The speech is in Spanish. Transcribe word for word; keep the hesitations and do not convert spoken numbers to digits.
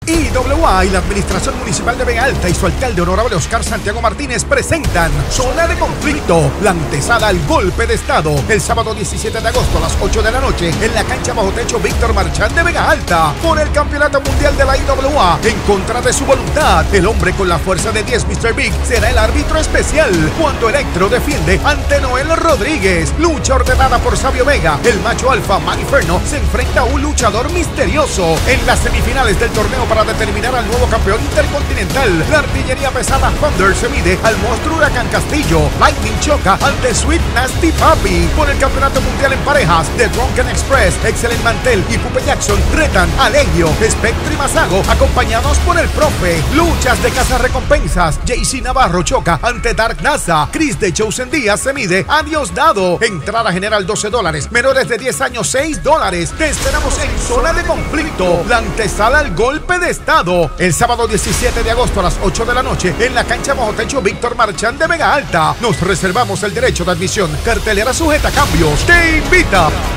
I W A y la Administración Municipal de Vega Alta y su alcalde honorable Oscar Santiago Martínez presentan Zona de Conflicto, la antesala al golpe de estado, el sábado diecisiete de agosto a las ocho de la noche en la cancha bajo techo Víctor Marchand de Vega Alta, por el campeonato mundial de la I W A. En contra de su voluntad, el hombre con la fuerza de diez, mister Big, será el árbitro especial cuando Electro defiende ante Noel Rodríguez. Lucha ordenada por Sabio Vega. El macho alfa Maniferno se enfrenta a un luchador misterioso en las semifinales del torneo para determinar al nuevo campeón intercontinental. La artillería pesada Thunder se mide al monstruo Huracán Castillo. Lightning choca ante Sweet Nasty Papi. Por el campeonato mundial en parejas, The Drunken Express, Excellent Mantel y Pupe Jackson retan a Legio, Spectre y Mazago, acompañados por el profe. Luchas de casa recompensas. J C Navarro choca ante Dark NASA. Chris de Chosen Díaz se mide a Diosdado. Entrada general doce dólares. Menores de diez años seis dólares. Te esperamos en Zona de Conflicto, la antesala al golpe de estado, el sábado diecisiete de agosto a las ocho de la noche en la cancha bajo techo Víctor Marchand de Vega Alta. Nos reservamos el derecho de admisión. Cartelera sujeta a cambios. Te invita.